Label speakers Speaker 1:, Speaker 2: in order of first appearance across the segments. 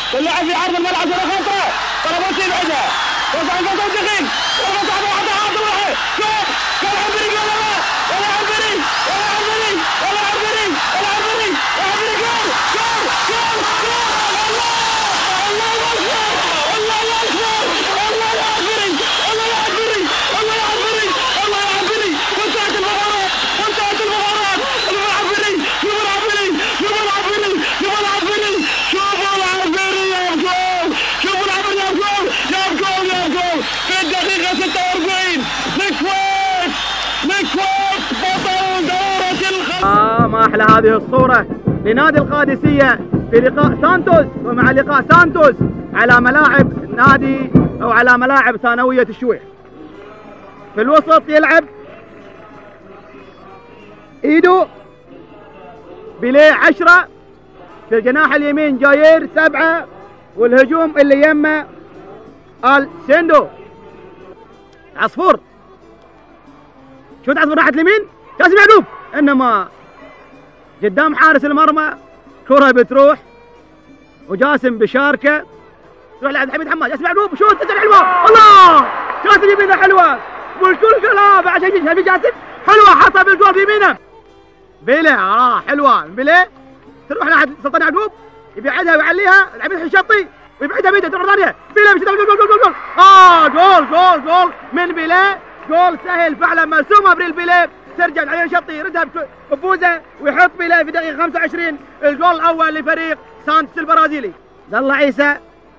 Speaker 1: اللاعب في عرض الملعب كره خطره، طلبوش يبعدها، وسع القطع دقيق، ضربة عرض عرض واحد، شوف كان عبري ولا لا؟ ولا عبري ولا عبري ولا عبري ولا عبري وعبري جول جول جول جول الله الله اكبر الله اكبر الله يا عبري الله يا عبري الله يا عبري الله يا عبري وانتهت المباراة وانتهت المباراة العبري شوفوا العبري شوفوا العبري شوفوا العبري شوفوا العبري يا جول شوفوا العبري يا جول يا جول يا جول في الدقيقة 46 مكويت بطل دورة
Speaker 2: ما أحلى هذه الصورة لنادي القادسية في لقاء سانتوس، ومع لقاء سانتوس على ملاعب نادي أو على ملاعب ثانوية الشويح. في الوسط يلعب إيدو بيليه 10، في الجناح اليمين جاير 7، والهجوم اللي يمه السندو عصفور. شوت عصفور ناحية اليمين جاسم يعقوب، انما قدام حارس المرمى كرة بتروح وجاسم بشاركه تروح لعند حميد حماد. جاسم يعقوب شوت تنزل حلوة، الله جاسم يمينه حلوة والكل كلام عشان يجي جاسم حلوة حطها بالجول بيمينه. بيليه حلوة بيليه تروح ناحية سلطان يعقوب يبعدها ويعليها العبيد الشطي ويبعدها بيده تروح ثانية بيليه بيشوط جول جول جول جول جول جول من بيليه، جول سهل فعلا مرسومه ابريل بيليه، ترجع العين شطي يردها بفوزه ويحط بيليه في دقيقه 25 الجول الاول لفريق سانتوس البرازيلي. عبد الله عيسى،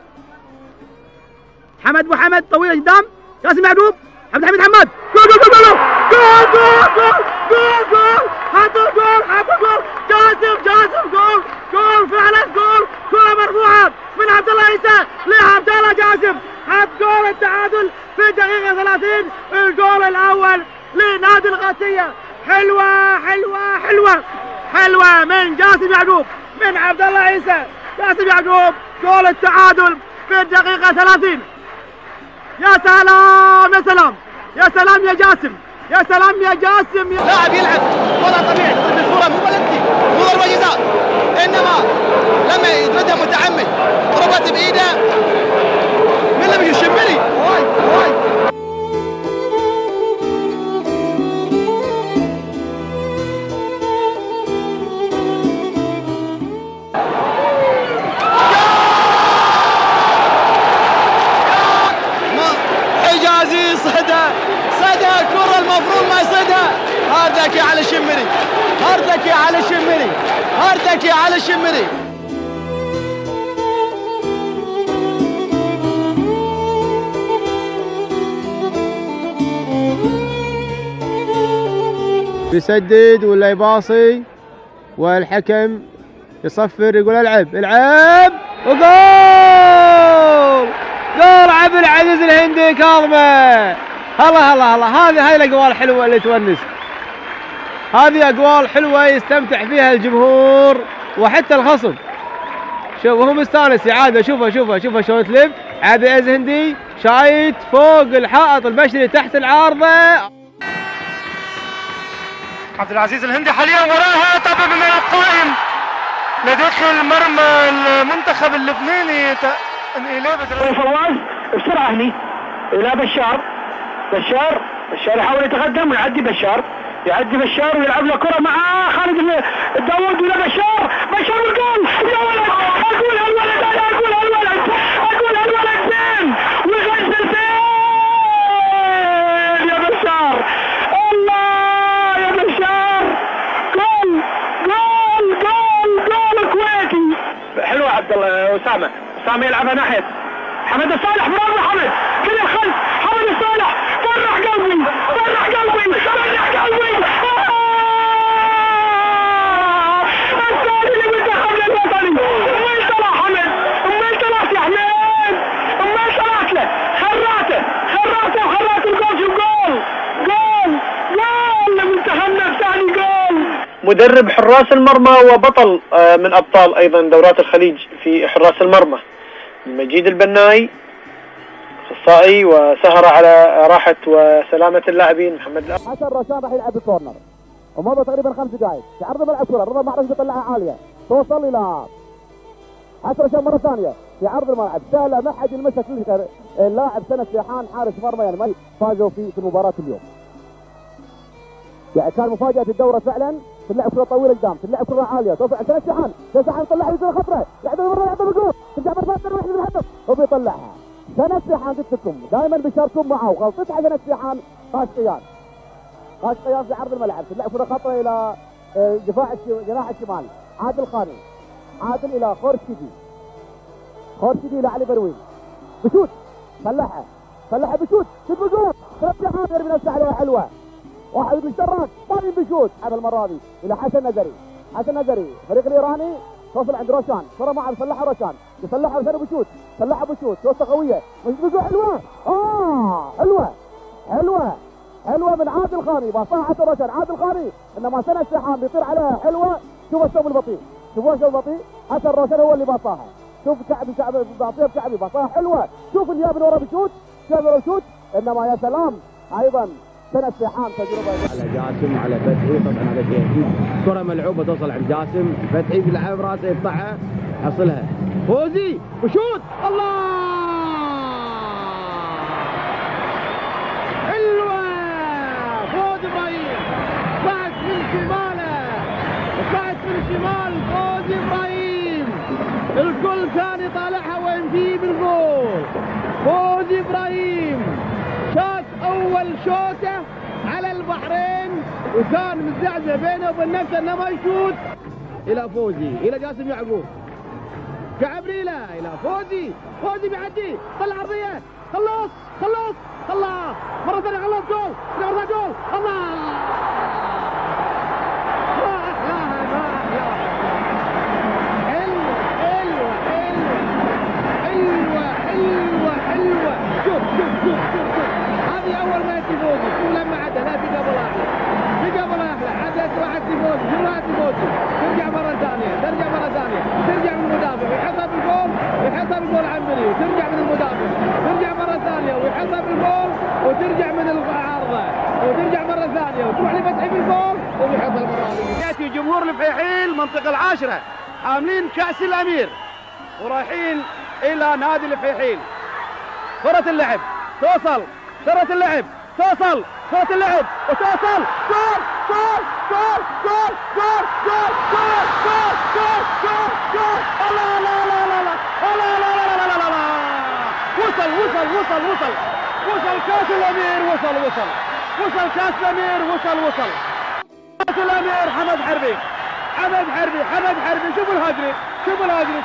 Speaker 2: حمد ابو حمد طويله قدام، جاسم يعقوب، حمد حماد، جول جول جول جول جول جول جول حطوا جول حطوا جول جاسم جول جول فعلا جول، كره مرفوعه من عبد الله عيسى لعبد الله جاسم حط جول التعادل في دقيقه 30، الجول الاول لنادي القادسيه. حلوه حلوه حلوه حلوه من جاسم يعقوب من عبد الله عيسى، جاسم يعقوب جول التعادل في الدقيقه 30. يا سلام يا سلام يا سلام يا جاسم يا سلام يا جاسم
Speaker 3: لاعب يلعب وضع طبيعي بالصوره مو بلنتي مو ضربه جزاء، انما لما يردها متعمد ضربت بايده من اللي بيجي الشمري. حجازي صدى الكره المفروض ما يصدها. هاردك يا علي الشمري، هاردك يا علي الشمري، هاردك يا علي الشمري.
Speaker 4: يسدد ولا يباصي والحكم يصفر يقول العب العب وجول، جول عبد العزيز الهندي كاظمه. هلا هلا هلا، هاي الاقوال حلوه اللي تونس، هذه اقوال حلوه يستمتع فيها الجمهور وحتى الخصم. شوف وهو مستانس عاد، شوفه شلون تلف عبد العزيز الهندي شايت فوق الحائط البشري تحت العارضه.
Speaker 5: عبد العزيز الهندي حاليا وراها طب من القائم لداخل مرمى المنتخب اللبناني
Speaker 1: فواز بسرعه هني الى بشار يحاول يتقدم ويعدي بشار ويلعب له كره مع خالد الداوود ولا بشار والجول يا ولد اقول الولد فين ويغسل فين يا بشار، الله يا بشار، جول كويتي حلوه. عبد الله اسامه يلعبها ناحيه حمد الصالح، برافو حمد كل الخلف، حمد الصالح فرح قلبي الثاني لمنتخب الوطني. امال طلع حمد، امال طلعت يا حميد، امال طلعت له خراته الجول. شو جول لمنتخبنا الثاني، جول.
Speaker 6: مدرب حراس المرمى وبطل من ابطال ايضا دورات الخليج في حراس المرمى مجيد البناي، اخصائي وسهر على راحه وسلامه اللاعبين محمد
Speaker 2: حسن رشاد راح يلعب الكورنر ومضى تقريبا 5 دقائق، في عرض ملعب كره رضا محرز بيطلعها عاليه توصل الى
Speaker 3: حسن رشاد مره ثانيه في عرض الملعب سهله ما حد يلمسها كل اللاعب سند سيحان حارس مرمى يعني ما فازوا في المباراه اليوم. يعني كان مفاجاه الدوره فعلا تلعب كره طويله قدام تلعب كره عاليه توصل عند سند سيحان يطلع يصير خطره يعطي مره يعطي بالجول ترجع مره ثانيه يروح بالهدف وبيطلعها. سند سيحان قلت لكم دائما بيشاركون معه وغلطتها سند سيحان قاشقيان في عرض الملعب تلعب كره خطره الى جناح الشمال عادل خاني عادل الى خورشيدي الى علي بروين بشوت صلحها بشوت شوت بالجول سند سيحان يرمي نفسه عليها حلوه واحد من الشراك طالب بشوت هذا المره دي الى حسن نزري الفريق الايراني توصل عند روشان كره معه يصلحها روشان صلحها بشوت توصل قويه بشوت حلوه حلوه من عادل خاني باصاها حتى روشان عادل خاني انما سند سيحان بيطير عليها حلوه. شوفوا الشوط البطيء حتى روشان هو اللي باصاها شوف كعبي باصيها بكعبي باصاها حلوه شوف اللي من ورا بشوت انما يا سلام ايضا سند سيحان تجربه
Speaker 2: على جاسم على فتحي طبعا على جهدي كره ملعوبه توصل عند جاسم فتحي بيلعب راسه يقطعها حصلها فوزي وشوت الله حلوه فوزي ابراهيم طلعت من شمال فوزي ابراهيم الكل كان يطالعها وين في بالجول. فوزي ابراهيم شاط اول شوطه على البحرين وكان مزعزع بينه وبين نفسه انه ما يشوت الى فوزي الى جاسم يعقوب كعبريله الى فوزي بيعدي طلع عرضيه خلص مره ثانيه خلص جول الله حلوه شوف هذه اول ما يأتي فوزي شوف لما عدى لا في قبل احلى عدت واحد تفوزي ترجع مره ثانيه ترجع من المدافع ويحطها بالجول عنبري وترجع من المدافع ترجع مره ثانيه ويحطها بالجول وترجع من العارضه وترجع مره ثانيه وتروح لفتحي بالجول ويحطها المره هذه. ياتي جمهور الفيحيل منطقه العاشره حاملين كاس الامير ورايحين الى نادي الفيحيل. كرة اللعب وتوصل وصل كاس الامير وصل كاس الامير حمد حربي شوف الهجري شوف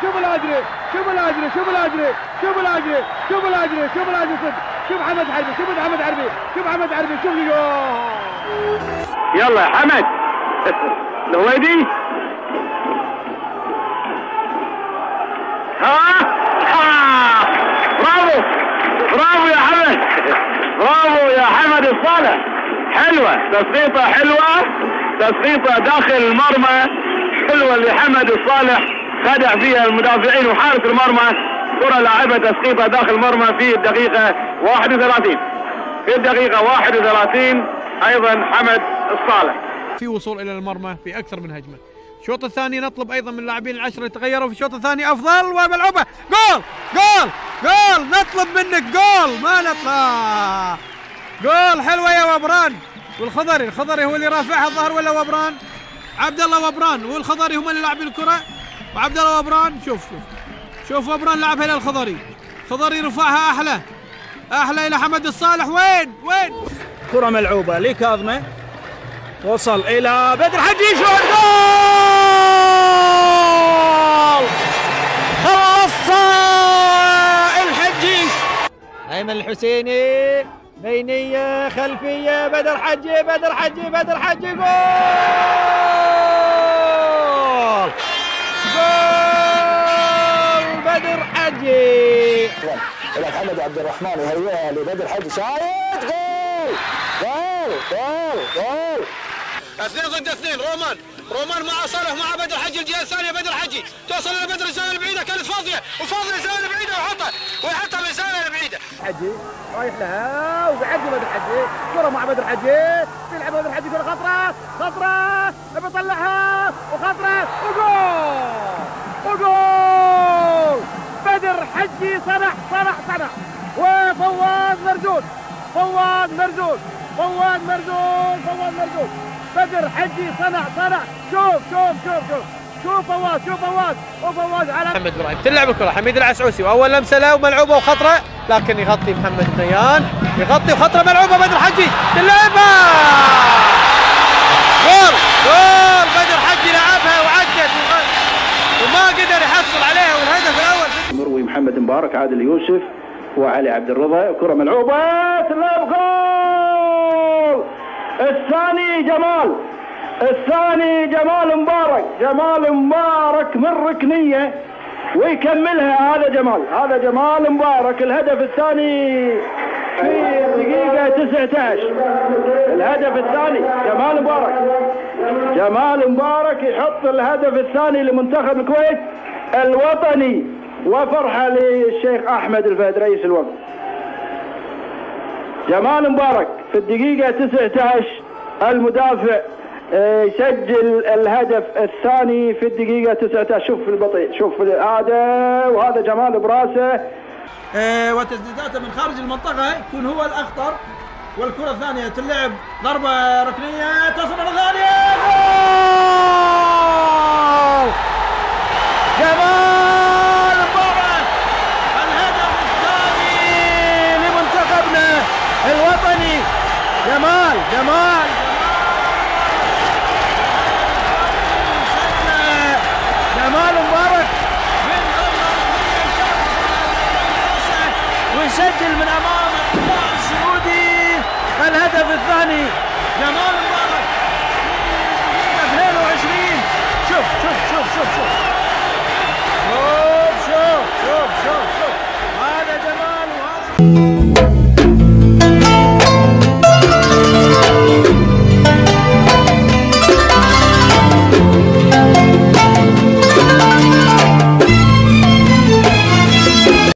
Speaker 2: حمد حربي شوف
Speaker 1: يلا يا حمد الهويدي برافو يا حمد الصالح حلوه تسقيطه داخل المرمى حلوه لحمد الصالح خدع فيها المدافعين وحارس المرمى كره لاعبه تسقيطه داخل المرمى في الدقيقه 31 ايضا حمد الصالح
Speaker 7: في وصول الى المرمى في اكثر من هجمه. الشوط الثاني نطلب ايضا من اللاعبين العشره يتغيروا في الشوط الثاني افضل وملعوبه جول نطلب منك جول ما نطلع جول حلوه يا وبران والخضري هو اللي رافعها الظهر ولا وبران عبد الله وبران والخضري هم اللي لاعبين الكره وعبد الله وبران شوف وبران لعبها للخضري رفعها احلى الى حمد الصالح وين
Speaker 2: كره ملعوبه لكاظمه وصل الى بدر حجي شوت جول خلص الحجي ايمن الحسيني بينيه خلفيه بدر حجي جول بدر حجي
Speaker 3: الى محمد عبد الرحمن وهيئها لبدر حجي شايط جول
Speaker 8: 2 ضد 2 رومان مع صالح مع بدر حجي الجهه الثانيه بدر حجي توصل الى بدر الزاويه البعيده كانت فاضيه الزاويه البعيده ويحطها من الزاويه البعيده
Speaker 2: حجي رايح لها وبيعدي بدر حجي كره مع بدر حجي بيلعب بدر حجي كره خطره بيطلعها وخطره وجول بدر حجي صنع وفواز مرزوق بدر حجي صنع شوف فواز على
Speaker 4: محمد ابراهيم تلعب الكره حميد العسعوسي واول لمسه له وملعوبه وخطره لكن يغطي محمد بنيان يغطي وخطره ملعوبه بدر حجي تلعبها جول بدر حجي لعبها وعدت وما قدر يحصل عليها والهدف الاول
Speaker 1: مروي محمد مبارك عادل يوسف وعلي عبد الرضا كره ملعوبه تلعب جول الثاني جمال مبارك من ركنيه ويكملها هذا جمال مبارك الهدف الثاني في الدقيقة 19 الهدف الثاني جمال مبارك يحط الهدف الثاني لمنتخب الكويت الوطني وفرحة للشيخ أحمد الفهد رئيس الوقت. جمال مبارك في الدقيقة 19 المدافع يسجل الهدف الثاني في الدقيقة 19. شوف البطيء شوف هذا وهذا جمال براسه
Speaker 2: وتسديداته من خارج المنطقة يكون هو الأخطر والكرة الثانية تلعب ضربة ركنية تصل مرة ثانية جول جمال مبارك الهدف الثاني لمنتخبنا الوطني جمال مبارك ويسجل من امام الدفاع السعودي الهدف الثاني جمال مبارك في 22. شوف هذا جمال وهذا